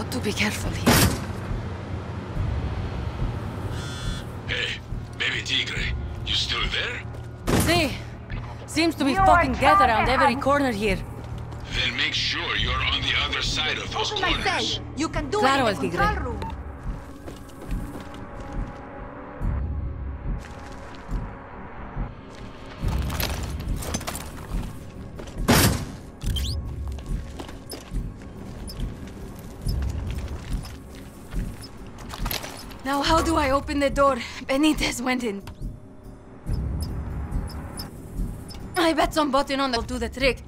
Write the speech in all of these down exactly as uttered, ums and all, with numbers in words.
got to be careful here. Hey, baby Tigre, you still there? See? Seems to be You fucking are death trapped around in every a- corner here. Then make sure you're on the other side of those Open my corners. cell. You can do Claro, it El in the Tigre. control room. Now how do I open the door? Benitez went in. I bet some button on that will do the trick.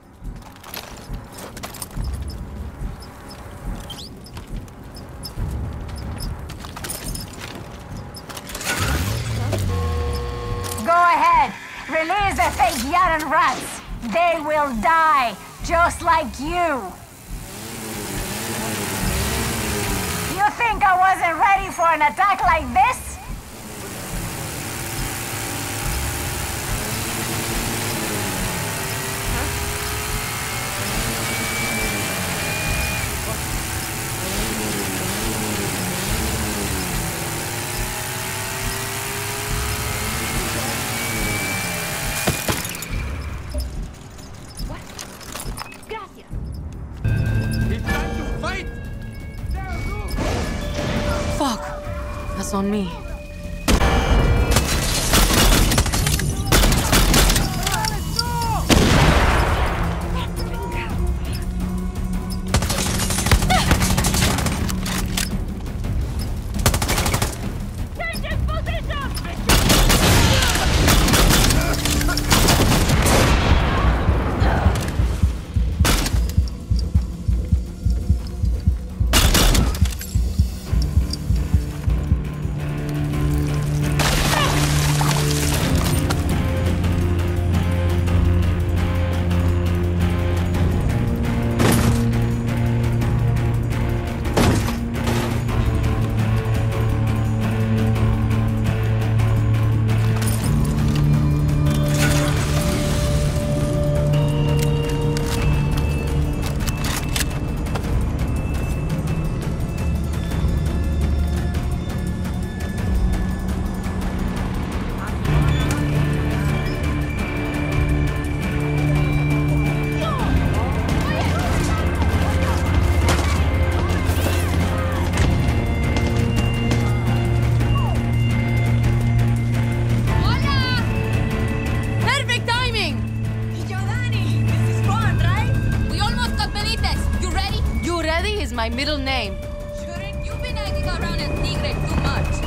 Go ahead. Release the fake Yaran rats. They will die, just like you. You think I wasn't ready for an attack like this? Fuck. That's on me. Perfect timing! Giovanni, this is fun, right? We almost got Benitez. You ready? You ready is my middle name. Shouldn't you've been hanging around El Tigre too much.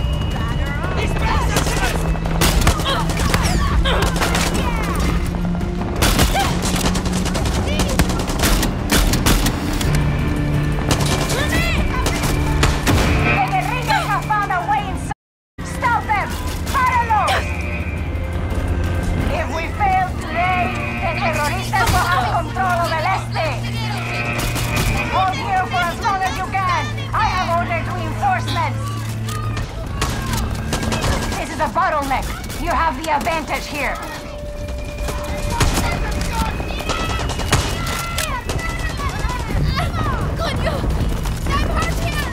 The guerrillas have found a way inside. Stop them! Páralos! If we fail today, the terroristas will have control of El Este. Hold here for as long as you can. I have ordered reinforcements. This is a bottleneck. You have the advantage here. Coño! I'm hurt here!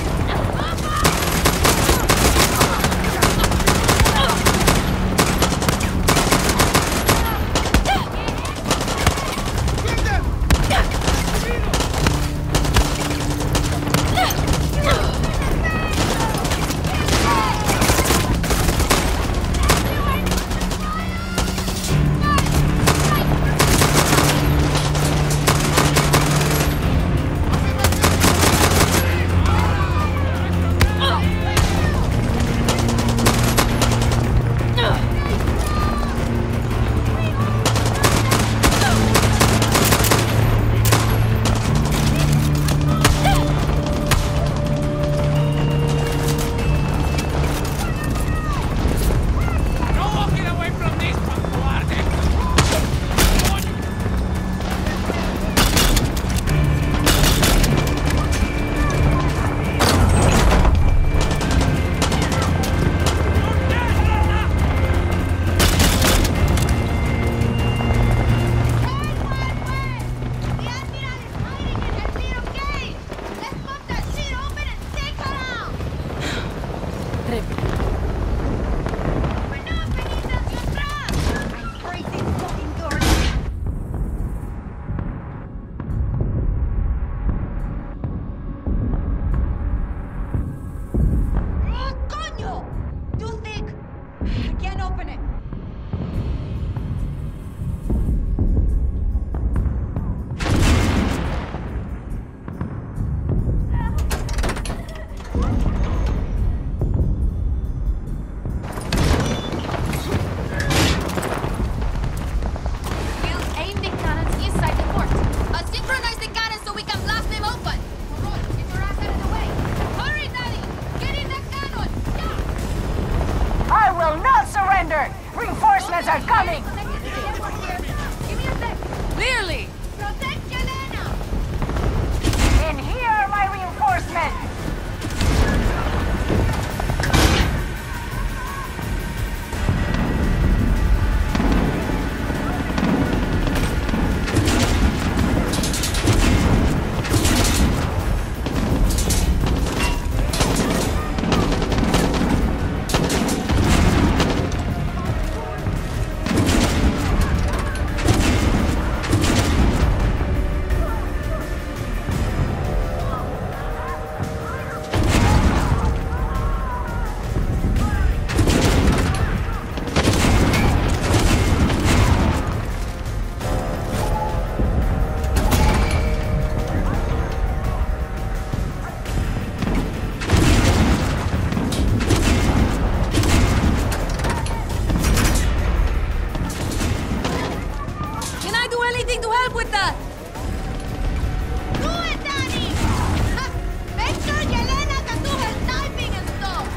Clearly! Protect Yelena! And here are my reinforcements! Can I do anything to help with that? Do it, Danny! Ha! Make sure Yelena can do her sniping and stuff!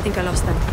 think I lost them.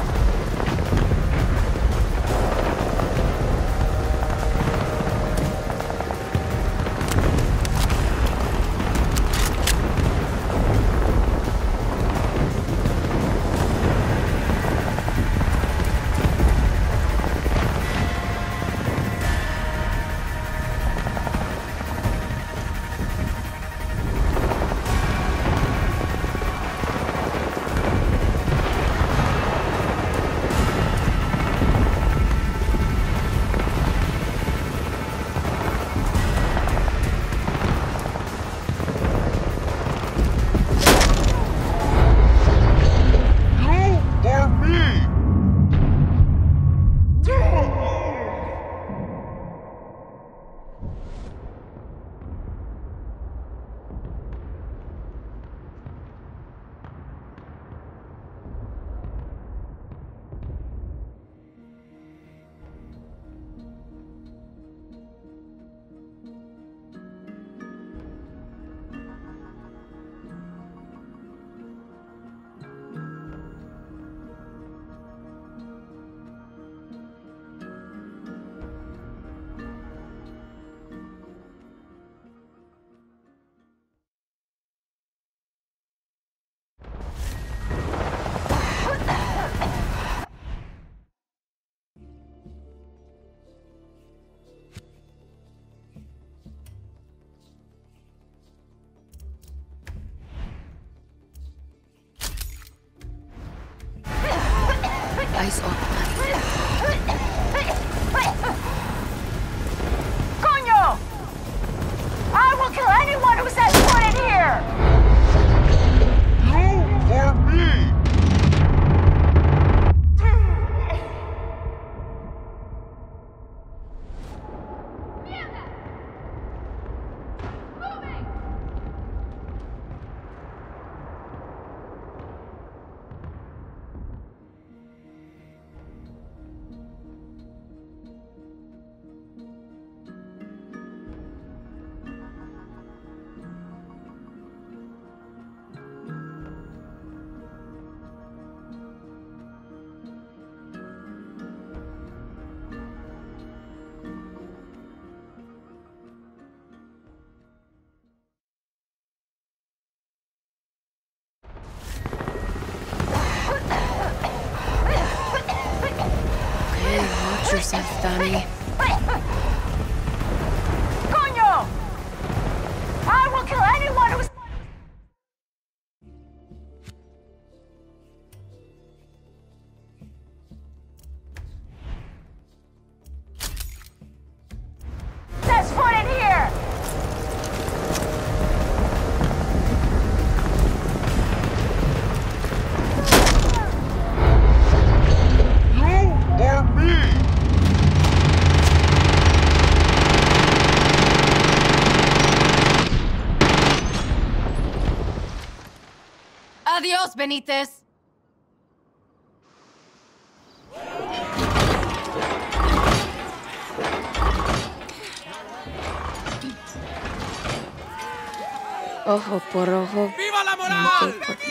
Eyes open. Coño! I will kill anyone who sets foot in here! You or me? Watch yourself, Danny. Coño! I will kill anyone who's... sets foot in here! Or me? Adios, Benitez. Ojo por ojo. ¡Viva la moral!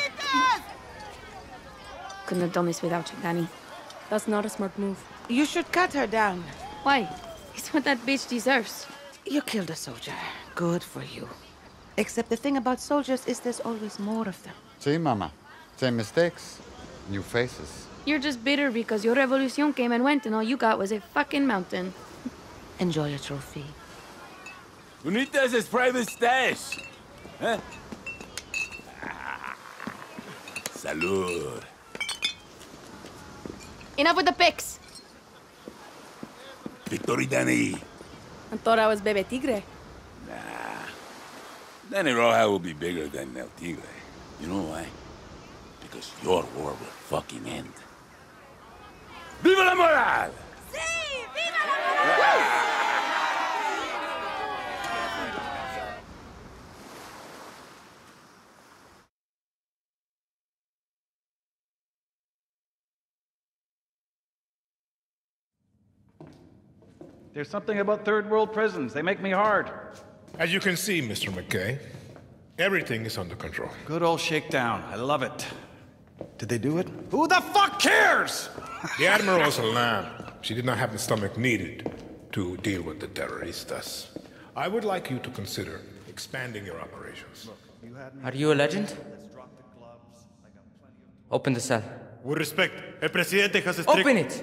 Couldn't have done this without you, Danny. That's not a smart move. You should cut her down. Why? It's what that bitch deserves. You killed a soldier. Good for you. Except the thing about soldiers is there's always more of them. See, Mama. Same mistakes. New faces. You're just bitter because your revolution came and went and all you got was a fucking mountain. Enjoy your trophy. Benitez's private stash. Huh? Salud. Enough with the pics. Victory, Danny. I thought I was Bebe Tigre. Nah. Danny Roja will be bigger than El Tigre. You know why? Because your war will fucking end. Viva la moral! Sí, viva la moral! There's something about third world prisons. They make me hard. As you can see, Mister McKay, everything is under control. Good old shakedown. I love it. Did they do it? Who the fuck cares? The Admiral's a lamb. She did not have the stomach needed to deal with the terroristas. I would like you to consider expanding your operations. Are you a legend? Open the cell. With respect, el presidente has a strict... Open it!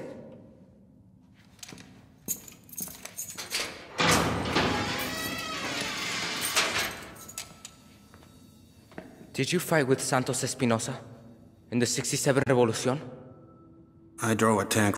Did you fight with Santos Espinosa in the sixty-seven Revolution? I drove a tank